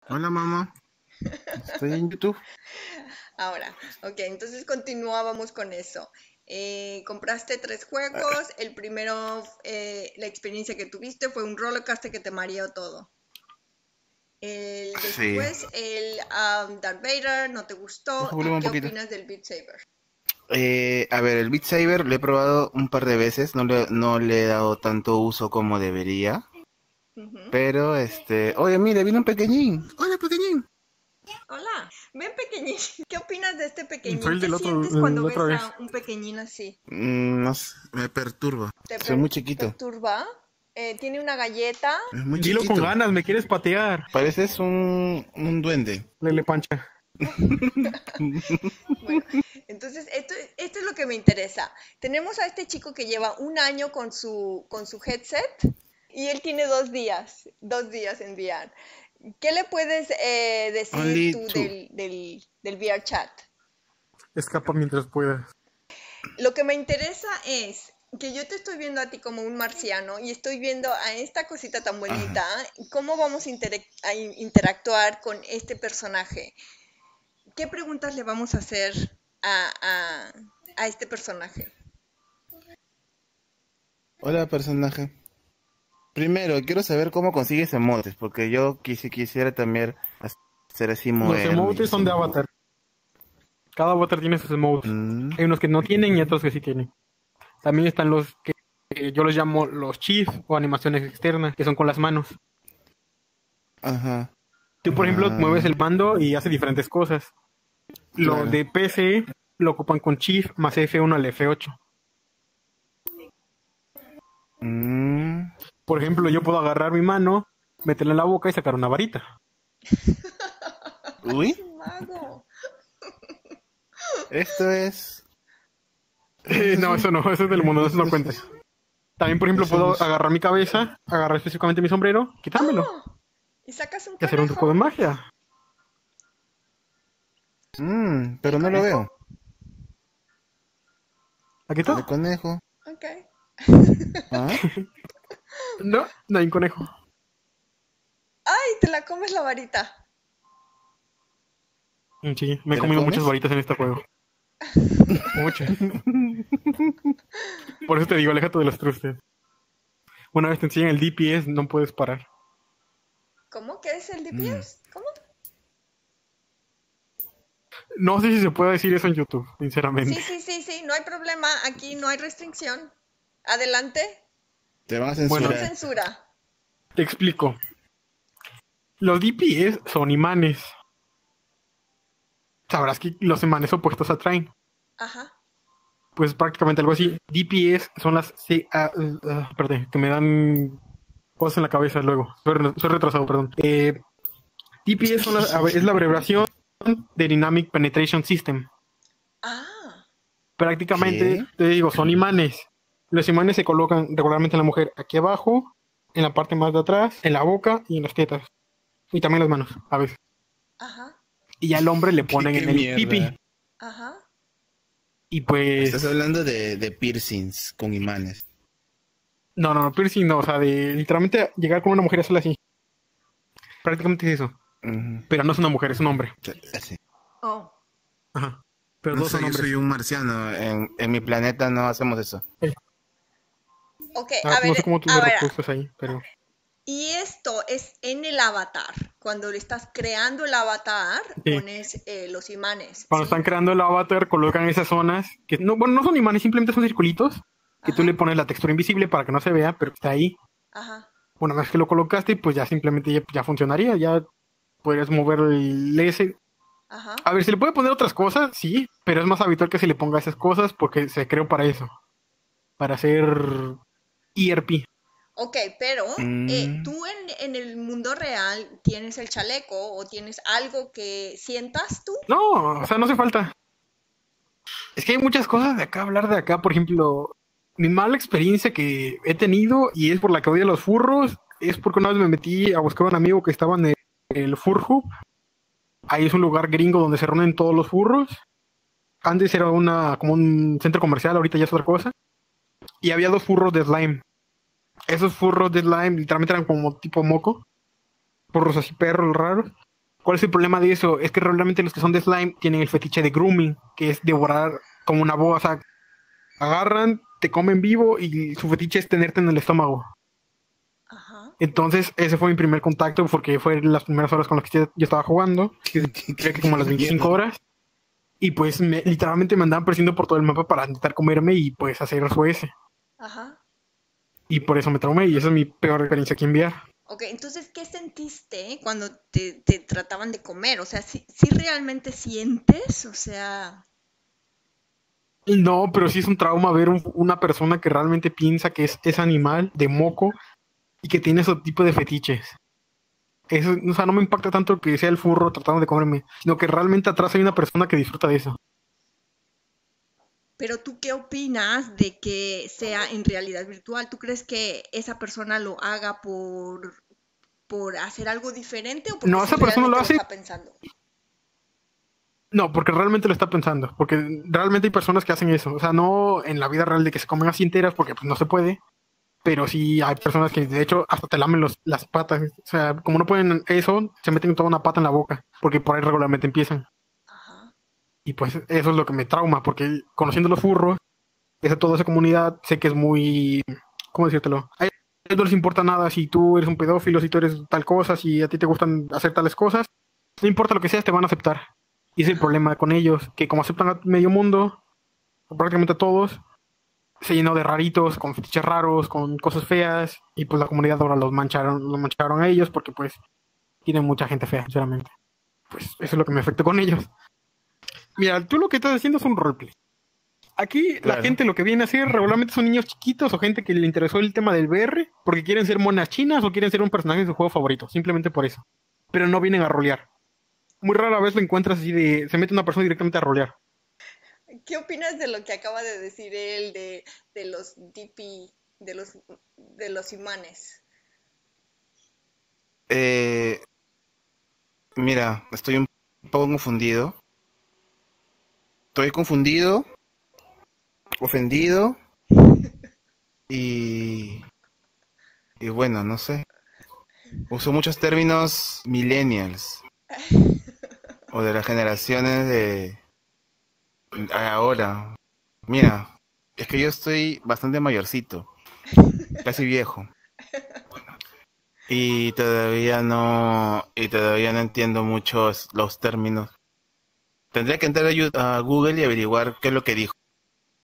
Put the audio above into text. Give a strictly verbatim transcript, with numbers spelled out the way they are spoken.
Hola mamá, estoy en YouTube. Ahora, ok, entonces continuábamos con eso. Eh, compraste tres juegos. El primero, eh, la experiencia que tuviste fue un rollercoaster que te mareó todo. El, Sí, después, el um, Darth Vader no te baja gustó. el ¿Y volumen un qué poquito. opinas del Beat Saber? Eh, a ver, el Beat Saber lo he probado un par de veces, no le, no le he dado tanto uso como debería. Ujú. Pero este, oye, mire, vino un pequeñín. Hola, pequeñín. Hola, ven pequeñín. ¿Qué opinas de este Soy pequeñín? el ¿Qué del otro, sientes el cuando otra ves vez. a un pequeñín así? Mm, no sé, me perturba. ¿Te Soy muy per- chiquito. perturba? Eh, tiene una galleta. Es muy Dilo con chiquito. ganas, me quieres patear. Pareces un, un duende. Lele Pancha. Bueno, entonces esto, esto es lo que me interesa. Tenemos a este chico que lleva un año con su, con su headset y él tiene dos días, dos días en V R. ¿Qué le puedes eh, decir Only tú two. del, del, del V R chat? Escapa mientras puedas. Lo que me interesa es que yo te estoy viendo a ti como un marciano y estoy viendo a esta cosita tan bonita. Ajá. ¿Cómo vamos a, interac- a in- interactuar con este personaje? ¿Qué preguntas le vamos a hacer a, a, a este personaje? Hola, personaje. Primero, quiero saber cómo consigues emotes, porque yo quisi- quisiera también hacer así Los moverme y emotes son así. de Avatar. Cada Avatar tiene sus emotes. Mm, Hay unos que no tienen y otros que sí tienen. También están los que que yo los llamo los chief o animaciones externas, que son con las manos. ajá. Tú, por ejemplo, mueves Ah, el mando y hace diferentes cosas. Los claro. de P C lo ocupan con Chief más F uno al F ocho. Mm, Por ejemplo, yo puedo agarrar mi mano, meterla en la boca y sacar una varita. uy, ¡Es un mago! esto es... Eh, Esto es no, un... eso no, eso es del mundo, eso no Eso cuenta. es... También, por ejemplo, Eso puedo es... agarrar mi cabeza, agarrar específicamente mi sombrero, quitármelo ¡Oh! Y sacas un y hacer un conejo. truco de magia. Mm, ¿El pero no lo veo. conejo? ¿Aquí El está? conejo. Ok. ¿Ah? No, no hay un conejo. ¡Ay! Te la comes la varita. Mm, Sí, me he ¿Te la comido muchas comes? varitas en este juego. Muchas. Por eso te digo, aléjate de los trustes. Una vez te enseñan el D P S, no puedes parar. ¿Cómo? ¿Qué es el Mm, D P S? ¿Cómo? No sé si se puede decir eso en YouTube, Sí, sinceramente. sí, sí, sí. No hay problema. Aquí no hay restricción. Adelante. te van a Bueno, Sin censurar. censura. te explico. Los D P S son imanes. Sabrás que los imanes opuestos atraen. Ajá. Pues prácticamente algo así. D P S son las... C- ah, uh, ah, perdón, que me dan cosas en la cabeza luego. Soy, re- soy retrasado, perdón. Eh, D P S son las- a ver, es la abreviación de Dynamic Penetration System. Ah. Prácticamente, ¿Qué? te digo, son imanes. Los imanes se colocan regularmente en la mujer aquí abajo, en la parte más de atrás, en la boca y en las tetas. Y también las manos, a veces. Ajá. Y al hombre le ¿Qué, ponen qué en el pipi. mierda? Ajá. Y pues... Estás hablando de, de piercings con imanes. No, no, no, piercing no. O sea, de literalmente llegar con una mujer y hacerla así. Prácticamente es eso. Ujú. Pero no es una mujer, es un hombre. Así. Oh. Ajá. Pero No dos sé, son yo hombres. soy un marciano. En, en mi planeta no hacemos eso. Ok, Ah, a no sé ver, cómo tú a te ver. reproduzcas ahí, pero... Y esto es en el avatar. Cuando le estás creando el avatar, Sí. pones eh, los imanes. Cuando ¿Sí? están creando el avatar, colocan esas zonas que no, bueno, no son imanes, simplemente son circulitos que tú Ajá. le pones la textura invisible para que no se vea, pero está ahí. Ajá. Una vez que lo colocaste, pues ya simplemente ya, ya funcionaría, ya podrías mover el S. Ajá. A ver, se le puede poner otras cosas, sí, pero es más habitual que se le ponga esas cosas porque se creó para eso, para hacer E R P. Ok, pero eh, Mm, tú en, en el mundo real tienes el chaleco o tienes algo que sientas tú. No, o sea, no hace falta. Es que hay muchas cosas de acá, hablar de acá, por ejemplo, mi mala experiencia que he tenido y es por la que odio a los furros, es porque una vez me metí a buscar a un amigo que estaba en el, el Fur Hub. Ahí es un lugar gringo donde se reúnen todos los furros. Antes era una como un centro comercial, ahorita ya es otra cosa. Y había dos furros de slime. Esos furros de slime literalmente eran como tipo moco. Furros así perros raros. ¿Cuál es el problema de eso? Es que realmente los que son de slime tienen el fetiche de grooming, que es devorar como una boa. O sea, agarran, te comen vivo y su fetiche es tenerte en el estómago. Ajá. Entonces, ese fue mi primer contacto porque fue las primeras horas con las que yo estaba jugando. Creo que como las veinticinco horas. Y pues me, literalmente me andaban persiguiendo por todo el mapa para intentar comerme y pues hacer su ese. Ajá. Y por eso me traumé y esa es mi peor experiencia aquí en V R. Ok, entonces, ¿qué sentiste cuando te, te trataban de comer? O sea, ¿sí, sí realmente sientes? O sea, No, pero sí es un trauma ver un- una persona que realmente piensa que es, es animal de moco y que tiene ese tipo de fetiches. Eso, o sea, no me impacta tanto que sea el furro tratando de comerme, sino que realmente atrás hay una persona que disfruta de eso. pero ¿tú qué opinas de que sea en realidad virtual? ¿Tú crees que esa persona lo haga por, por hacer algo diferente o porque No, sí esa persona lo realmente lo hace. está pensando? No, porque realmente lo está pensando. Porque realmente hay personas que hacen eso. O sea, no en la vida real de que se comen así enteras, porque pues no se puede. Pero sí hay personas que de hecho hasta te lamen los, las patas. O sea, como no pueden eso, se meten toda una pata en la boca. Porque por ahí regularmente empiezan. Ajá. Y pues eso es lo que me trauma. Porque conociendo los furros, esa, toda esa comunidad, sé que es muy... ¿Cómo decírtelo? A ellos no les importa nada si tú eres un pedófilo, si tú eres tal cosa, si a ti te gustan hacer tales cosas. No importa lo que seas, te van a aceptar. Y ese es el Ajá. problema con ellos, que como aceptan a medio mundo, o prácticamente a todos, se llenó de raritos, con fetiches raros, con cosas feas, y pues la comunidad ahora los mancharon, los mancharon a ellos porque pues tienen mucha gente fea, sinceramente. Pues eso es lo que me afecta con elos. Mira, tú lo que estás haciendo es un roleplay. Aquí la Claro. gente lo que viene a hacer regularmente son niños chiquitos o gente que le interesó el tema del V R porque quieren ser monas chinas o quieren ser un personaje de su juego favorito, simplemente por eso. Pero no vienen a rolear. Muy rara vez lo encuentras así de... Se mete una persona directamente a rolear. ¿Qué opinas de lo que acaba de decir él de, de los D P, de los, de los imanes? Eh, mira, estoy un poco confundido. Estoy confundido, ofendido y, y bueno, no sé. Uso muchos términos millennials o de las generaciones de ahora. Mira, es que yo estoy bastante mayorcito, casi viejo. Y todavía no, y todavía no entiendo muchos los términos. Tendría que entrar a, Yu- a Google y averiguar qué es lo que dijo.